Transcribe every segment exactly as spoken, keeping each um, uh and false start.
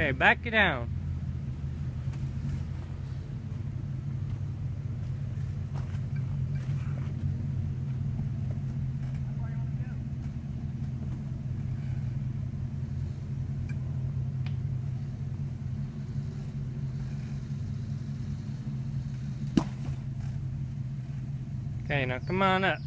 Okay, back it down. Okay, now come on up.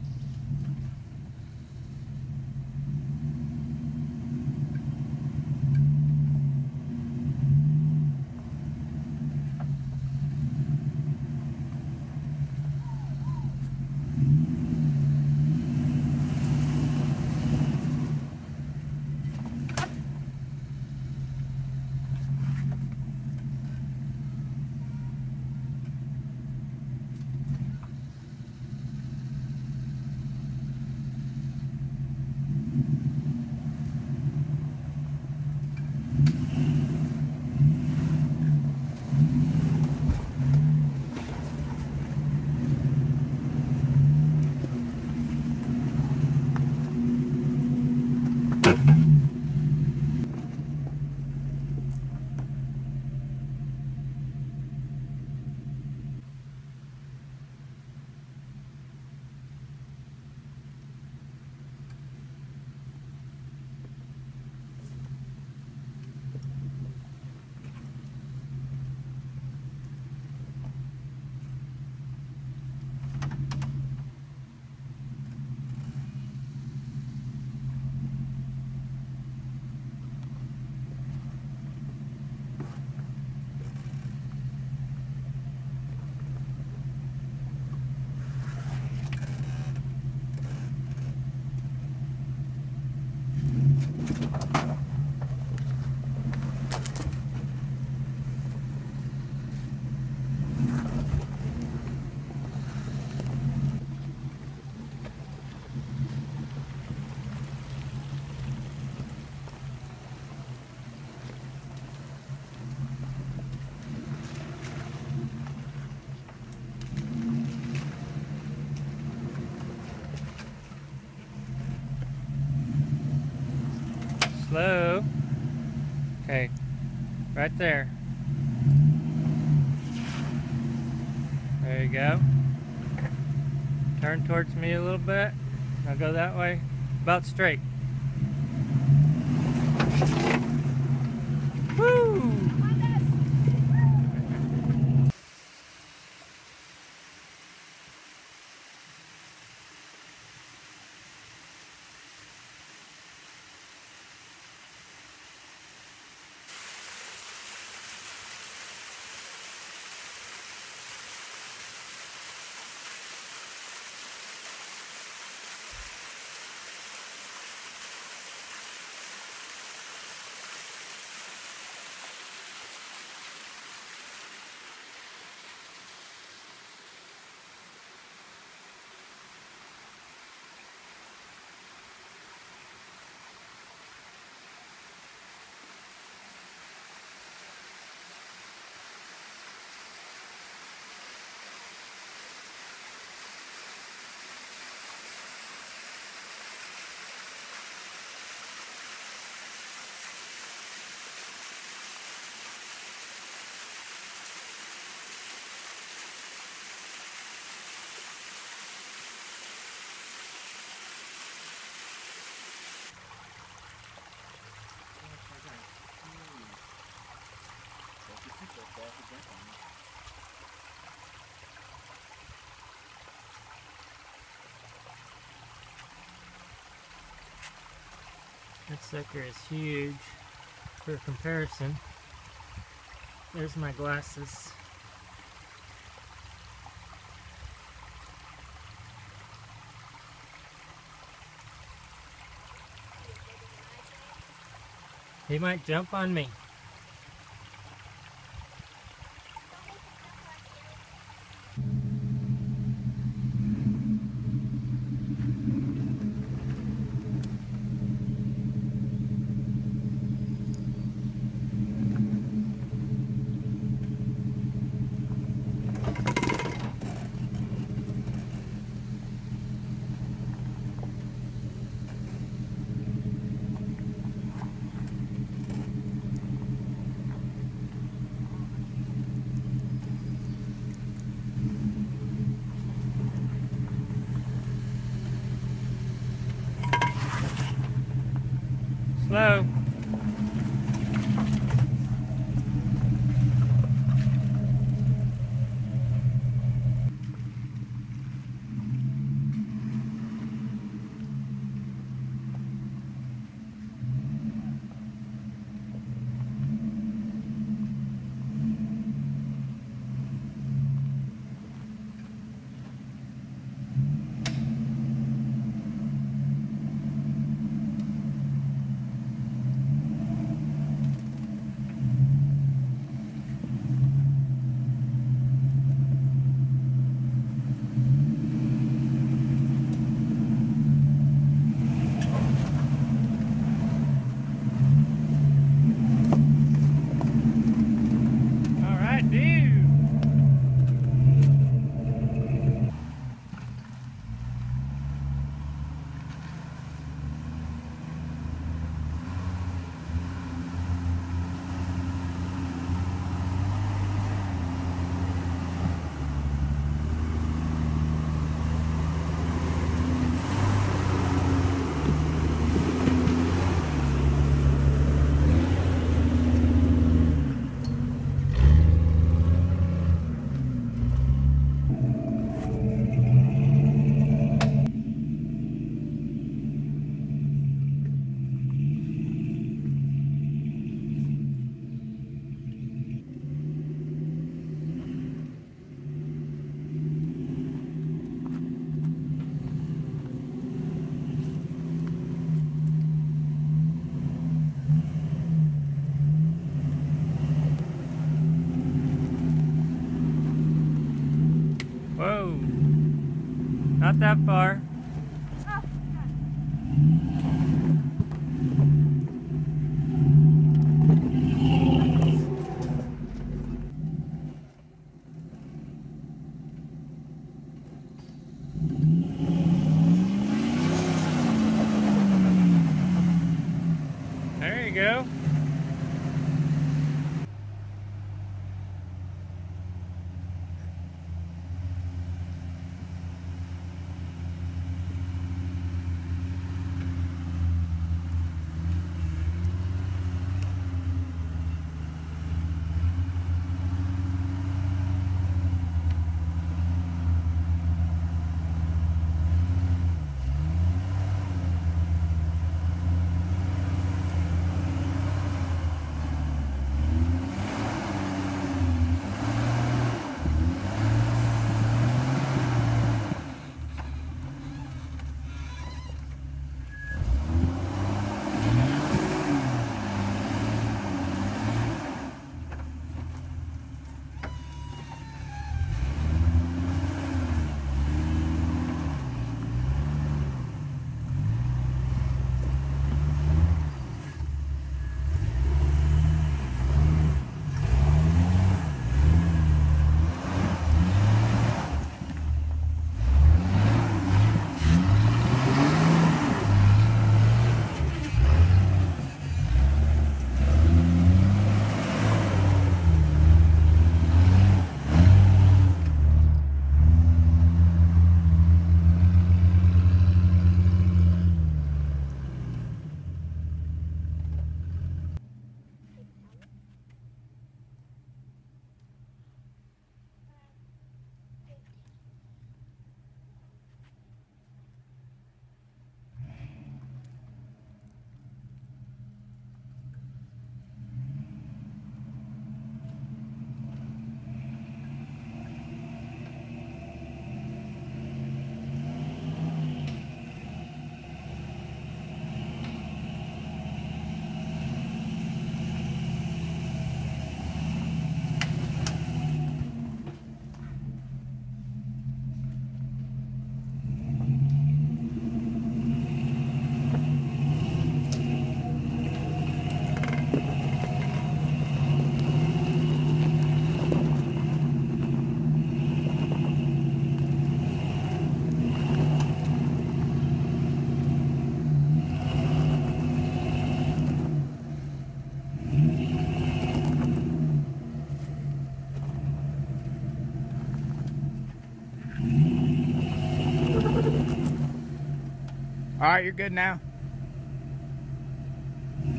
Slow. Okay, right there. There you go. Turn towards me a little bit. Now go that way. About straight. Woo! That sucker is huge. For comparison, there's my glasses. He might jump on me. slow. Whoa, not that far. There you go. All right, you're good now.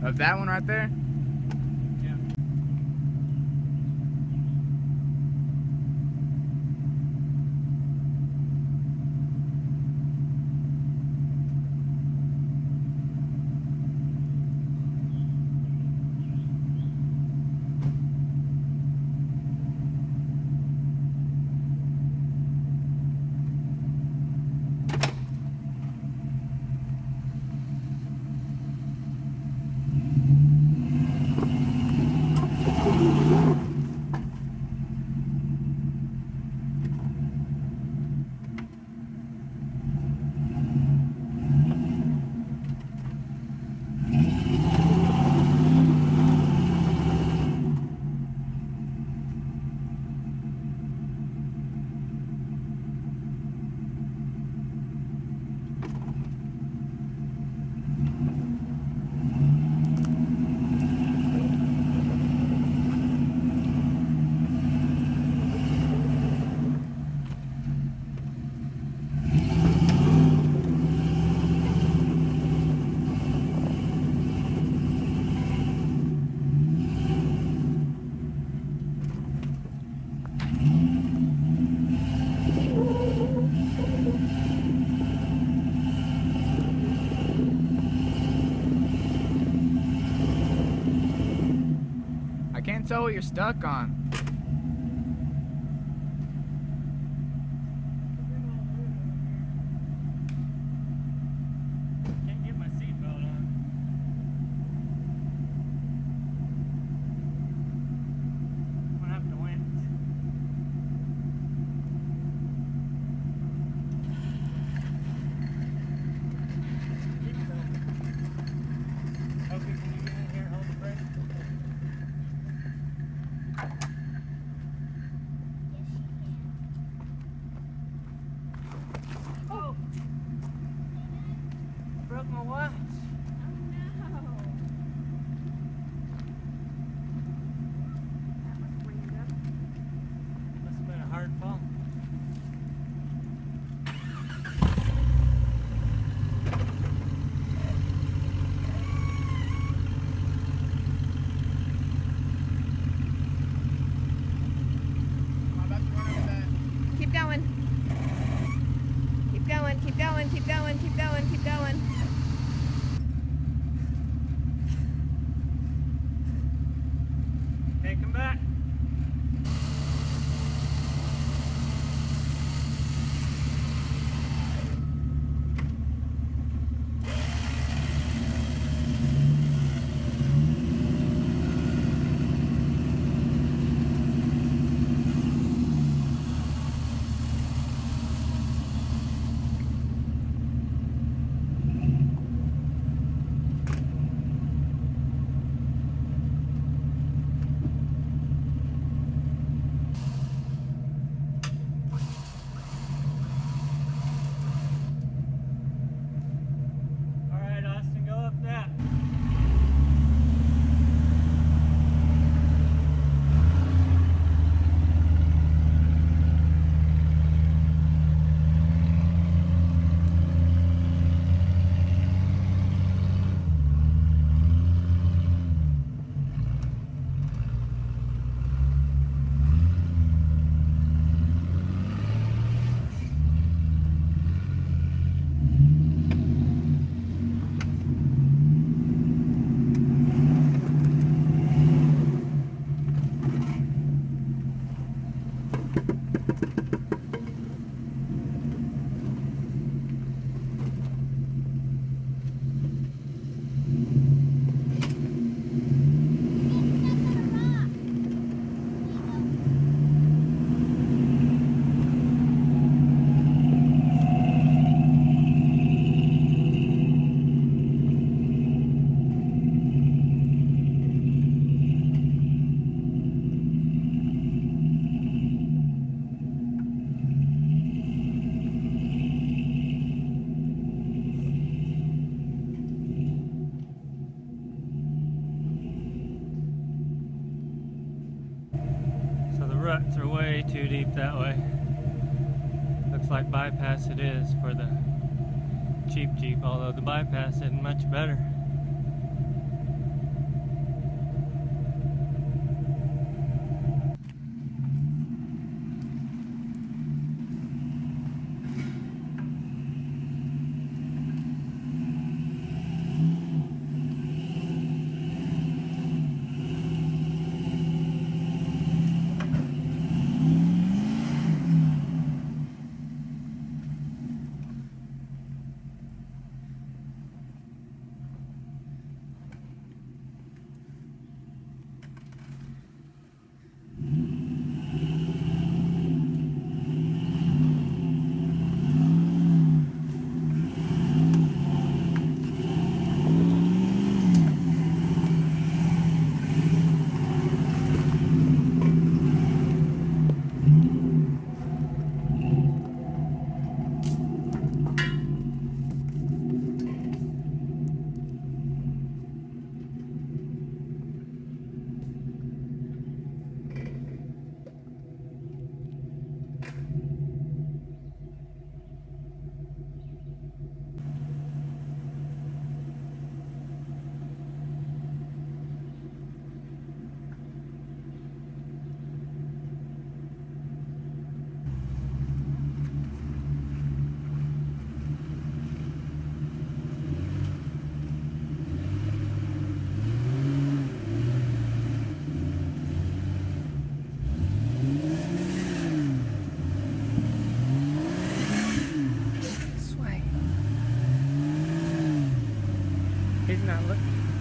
Of that one right there? Yeah. I can't tell what you're stuck on. Can't get my seatbelt on. I'm gonna have to winch. Keep going. Okay, can you get in here and hold the brake? Oh! I broke my watch. Must have been a hard fall. I'm about to run over that. Keep going. Keep going, keep going, keep going, keep going, keep going. Hey, come back. All right, Austin, go up that. So the ruts are way too deep that way. Looks like bypass it is for the cheap Jeep, although the bypass isn't much better. of it.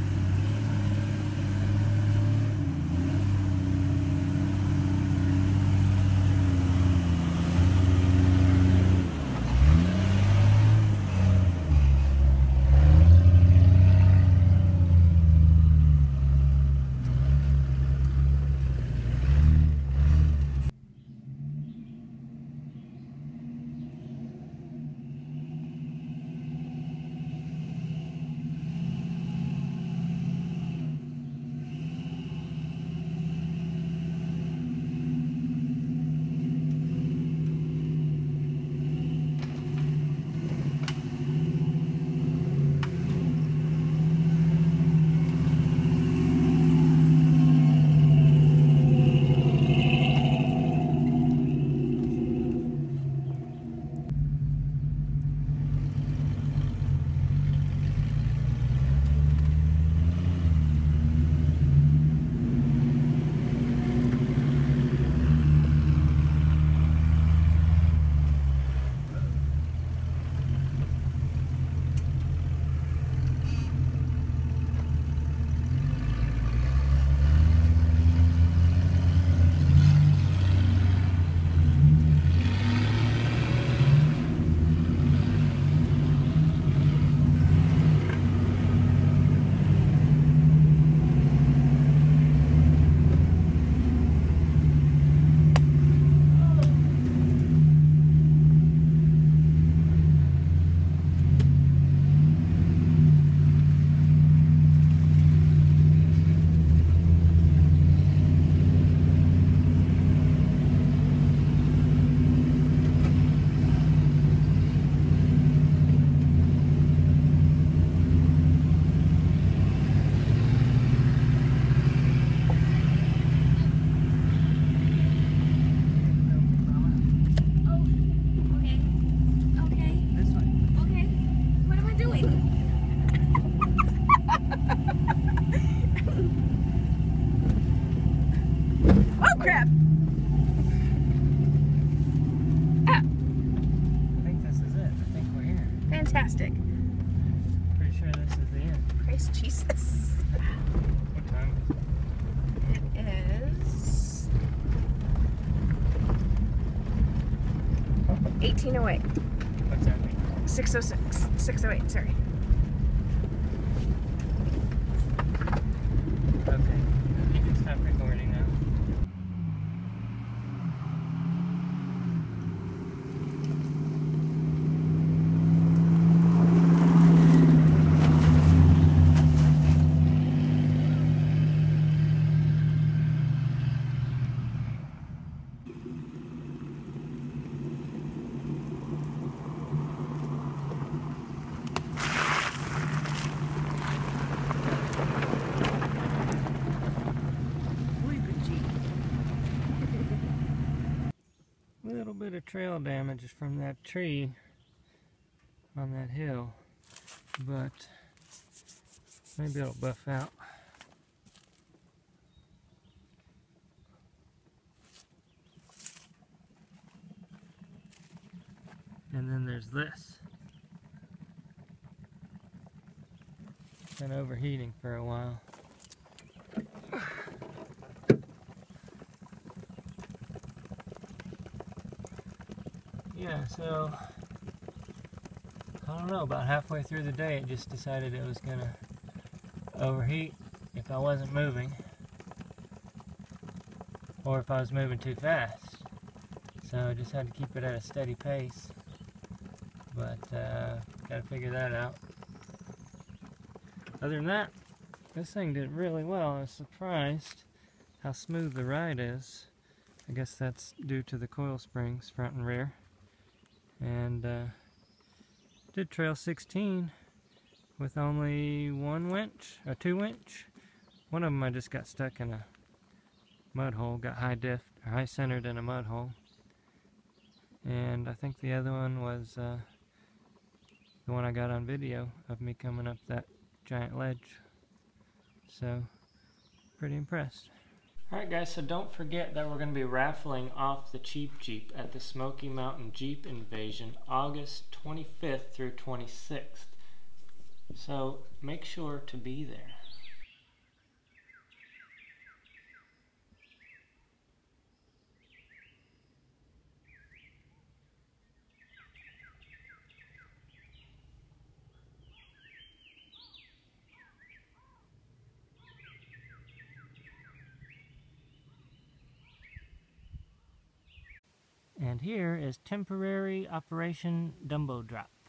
Fantastic. Pretty sure this is the end. Praise Jesus. What time is it? It is eighteen oh eight. What's that mean? six oh six. six oh eight, sorry. Okay. You can stop recording now. Little bit of trail damage from that tree on that hill, but maybe it'll buff out. And then there's this. Been overheating for a while. Yeah, so I don't know, about halfway through the day it just decided it was gonna overheat if I wasn't moving, or if I was moving too fast. So I just had to keep it at a steady pace, but uh, gotta figure that out. Other than that, this thing did really well. I was surprised how smooth the ride is. I guess that's due to the coil springs front and rear. And uh, did trail sixteen with only one winch, a two winch. One of them I just got stuck in a mud hole, got high diff, or high centered in a mud hole. And I think the other one was uh, the one I got on video of me coming up that giant ledge. So, pretty impressed. Alright guys, so don't forget that we're going to be raffling off the cheap Jeep at the Smoky Mountain Jeep Invasion August twenty-fifth through twenty-sixth. So make sure to be there. And here is temporary Operation Dumbo Drop.